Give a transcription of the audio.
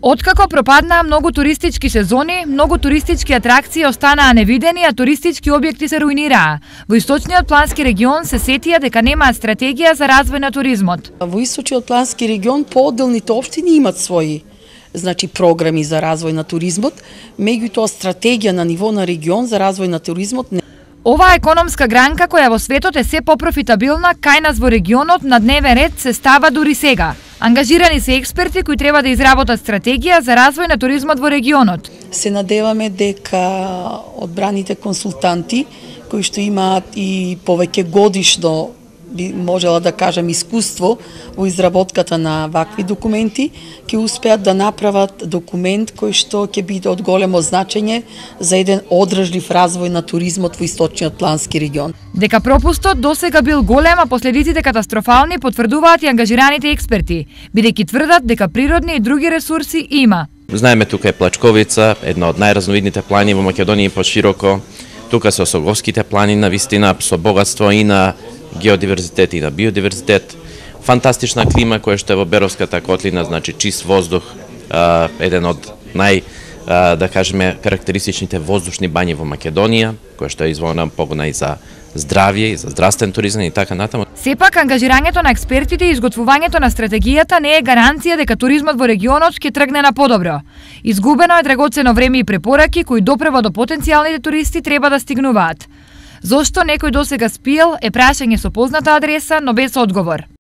Откако пропаднаа многу туристички сезони, многу туристички атракции останаа невидени, а туристички објекти се руинираа. Во Источниот плански регион се сетија дека немаат стратегија за развој на туризмот. Во Источниот плански регион поодделните општини имат своји програми за развој на туризмот, меѓутоа стратегија на ниво на регион за развој на туризмот не. Оваа економска гранка која во светот е се попрофитабилна, кај нас во регионот на дневен ред се става дури сега. Ангажирани се експерти кои треба да изработат стратегија за развој на туризмот во регионот. Се надеваме дека одбраните консултанти кои што имаат и повеќе годишно, би можела да кажам, искуство во изработката на вакви документи, ќе успеат да направат документ кој што ќе биде од големо значење за еден одржлив развој на туризмот во Источниот плански регион. Дека пропустот досега бил голем, а последиците катастрофални, потврдуваат и ангажираните експерти, бидејќи тврдат дека природни и други ресурси има. Знаеме, тука е Плачковица, една од најразновидните планини во Македонија и пошироко. Тука се Осоговските планини, на вистина со богатство и на геодиверзитет и на биодиверзитет. Фантастична клима која што е во Беровската котлина, значи чист воздух, еден од да кажеме карактеристичните воздушни бањи во Македонија, која што е изволна погона и за здравје и за здравствен туризам и така натаму. Сепак ангажирањето на експертите и изготвувањето на стратегијата не е гаранција дека туризмот во регионот ќе тргне на подобро. Изгубено е драгоцено време и препораки кои допрева до потенцијалните туристи треба да стигнуваат. Зошто некој досега спиел е прашање со позната адреса, но без одговор.